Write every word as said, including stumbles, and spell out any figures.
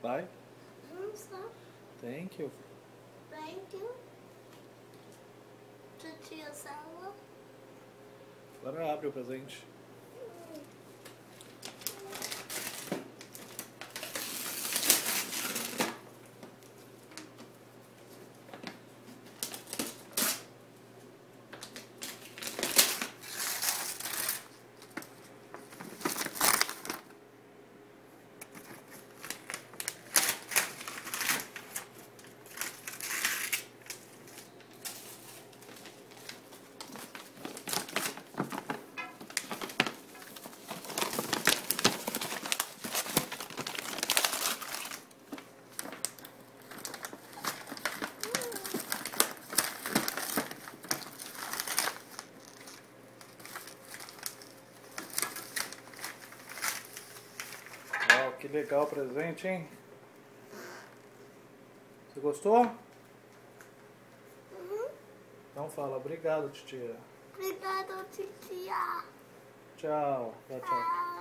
Vai. Nossa. Thank you. Thank you. Titia Sala. Agora abre o presente. Ó, que legal o presente, hein? Você gostou? Uhum. Então fala, obrigado, titia. Obrigado, titia. Tchau. Tchau, tchau. Tchau.